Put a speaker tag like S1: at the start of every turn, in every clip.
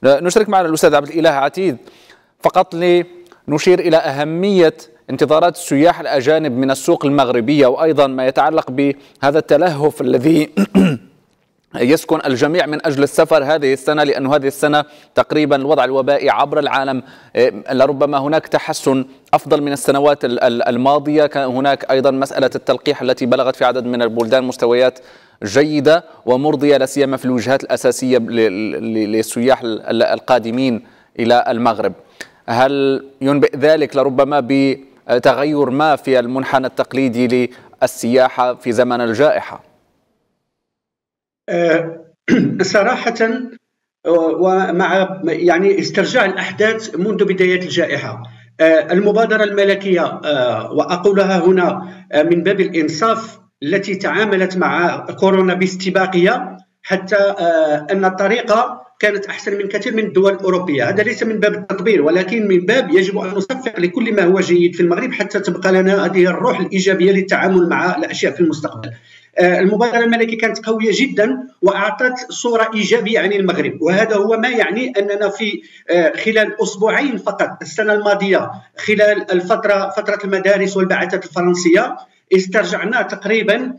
S1: نشرك معنا الأستاذ عبد الإله عتيد فقط لنشير إلى أهمية انتظارات السياح الأجانب من السوق المغربية، وأيضا ما يتعلق بهذا التلهف الذي يسكن الجميع من أجل السفر هذه السنة، لأن هذه السنة تقريبا الوضع الوبائي عبر العالم لربما هناك تحسن أفضل من السنوات الماضية. كان هناك أيضا مسألة التلقيح التي بلغت في عدد من البلدان مستويات جيدة ومرضية، لا سيما في الوجهات الأساسية للسياح القادمين إلى المغرب. هل ينبئ ذلك لربما بتغير ما في المنحنى التقليدي للسياحة في زمن الجائحة؟
S2: صراحة ومع يعني استرجاع الأحداث منذ بداية الجائحة، المبادرة الملكية وأقولها هنا من باب الإنصاف التي تعاملت مع كورونا باستباقية، حتى أن الطريقة كانت أحسن من كثير من الدول الأوروبية. هذا ليس من باب التطبير، ولكن من باب يجب أن نصفق لكل ما هو جيد في المغرب حتى تبقى لنا هذه الروح الإيجابية للتعامل مع الأشياء في المستقبل. المبادرة الملكية كانت قوية جدا وأعطت صورة إيجابية عن المغرب، وهذا هو ما يعني أننا في خلال أسبوعين فقط السنة الماضية خلال فترة المدارس والبعثات الفرنسية استرجعنا تقريبا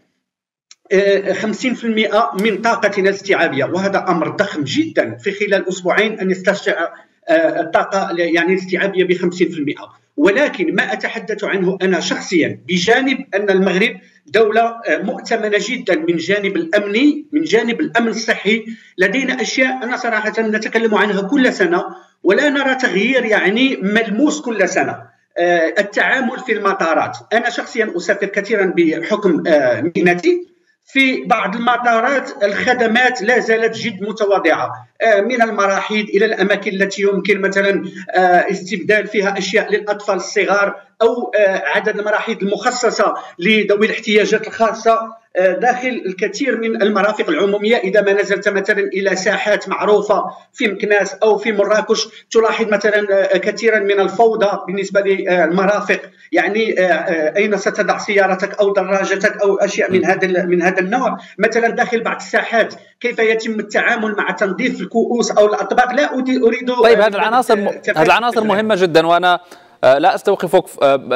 S2: 50% من طاقتنا الاستيعابية، وهذا أمر ضخم جدا في خلال أسبوعين أن يسترجع الطاقة يعني الاستيعابية ب50%. ولكن ما أتحدث عنه أنا شخصيا بجانب أن المغرب دولة مؤتمنة جدا من جانب الأمني، من جانب الأمن الصحي، لدينا أشياء أنا صراحة نتكلم عنها كل سنة ولا نرى تغيير يعني ملموس كل سنة. التعامل في المطارات، أنا شخصيا أسافر كثيرا بحكم مهنتي. في بعض المطارات الخدمات لا زالت جد متواضعة، من المراحيض إلى الأماكن التي يمكن مثلا استبدال فيها أشياء للأطفال الصغار، أو عدد المراحيض المخصصة لذوي الاحتياجات الخاصة داخل الكثير من المرافق العمومية. إذا ما نزلت مثلا إلى ساحات معروفة في مكناس أو في مراكش تلاحظ مثلا كثيرا من الفوضى بالنسبة للمرافق، يعني أين ستضع سيارتك أو دراجتك أو أشياء من هذا النوع. مثلا داخل بعض الساحات كيف يتم التعامل مع تنظيف الكؤوس أو الأطباق. لا أريد
S1: طيب، هذه العناصر مهمة جدا، وأنا لا أستوقفك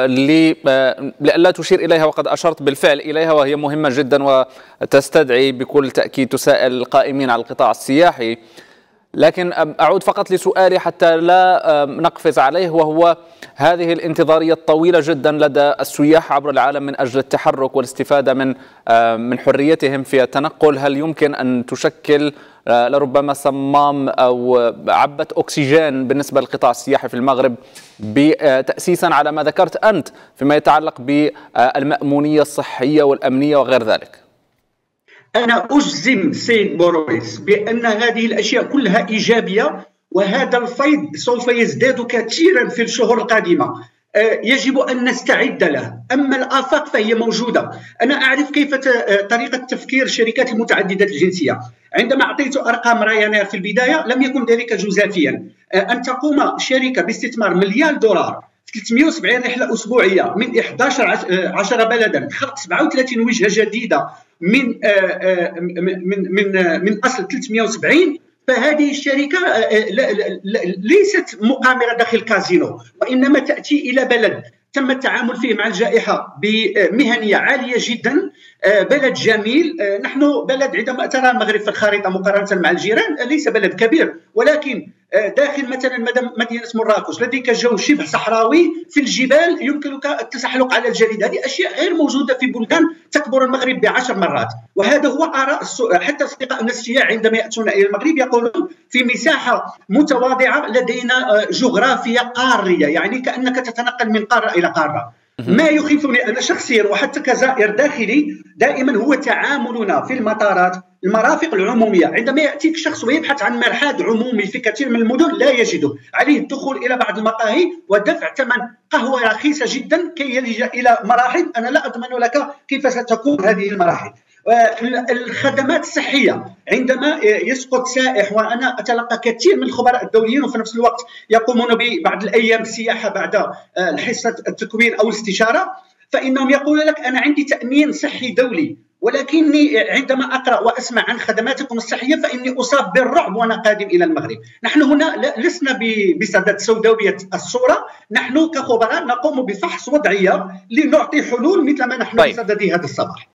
S1: لألا تشير إليها وقد أشرت بالفعل إليها، وهي مهمة جدا وتستدعي بكل تأكيد تساءل القائمين على القطاع السياحي. لكن أعود فقط لسؤالي حتى لا نقفز عليه، وهو هذه الانتظارية الطويلة جدا لدى السياح عبر العالم من أجل التحرك والاستفادة من حريتهم في التنقل. هل يمكن أن تشكل لربما صمام أو عبة أكسجين بالنسبة للقطاع السياحي في المغرب، تأسيسا على ما ذكرت أنت فيما يتعلق بالمأمونية الصحية والأمنية وغير ذلك؟
S2: أنا أجزم سيد بورويس بأن هذه الأشياء كلها إيجابية، وهذا الفيض سوف يزداد كثيرا في الشهور القادمة. يجب أن نستعد له. أما الآفاق فهي موجودة. أنا أعرف كيف طريقة تفكير الشركات المتعددة الجنسية. عندما أعطيت أرقام رايانير في البداية لم يكن ذلك جزافيا. أن تقوم شركة باستثمار $1,000,000 في 370 رحلة أسبوعية من 11 بلدا، خلق 37 وجهة جديدة من أصل 370. فهذه الشركة ليست مقامرة داخل كازينو، وإنما تأتي إلى بلد تم التعامل فيه مع الجائحة بمهنية عالية جدا، بلد جميل. نحن بلد عندما ترى المغرب في الخريطة مقارنة مع الجيران ليس بلد كبير، ولكن داخل مثلا مدينة مراكش لديك جو شبه صحراوي، في الجبال يمكنك التزحلق على الجليد. هذه أشياء غير موجودة في بلدان تكبر المغرب ب10 مرات. وهذا هو آراء حتى أصدقائنا السياح عندما يأتون إلى المغرب يقولون في مساحة متواضعة لدينا جغرافيا قارية، يعني كأنك تتنقل من قارة إلى قارة. ما يخيفني أنا شخصيا وحتى كزائر داخلي دائما هو تعاملنا في المطارات، المرافق العمومية. عندما يأتيك شخص ويبحث عن مرحاض عمومي في كثير من المدن لا يجده، عليه الدخول إلى بعض المقاهي ودفع ثمن قهوة رخيصة جدا كي يلجأ إلى مراحل. أنا لا أضمن لك كيف ستكون هذه المراحل. الخدمات الصحية، عندما يسقط سائح، وأنا أتلقى كثير من الخبراء الدوليين وفي نفس الوقت يقومون ببعض الأيام السياحة بعد حصة التكوين أو الاستشارة، فإنهم يقول لك أنا عندي تأمين صحي دولي، ولكني عندما أقرأ وأسمع عن خدماتكم الصحية فإني أصاب بالرعب وأنا قادم إلى المغرب. نحن هنا لسنا بسدد سوداوية الصورة، نحن كخبراء نقوم بفحص وضعية لنعطي حلول مثل ما نحن بصدد هذا الصباح.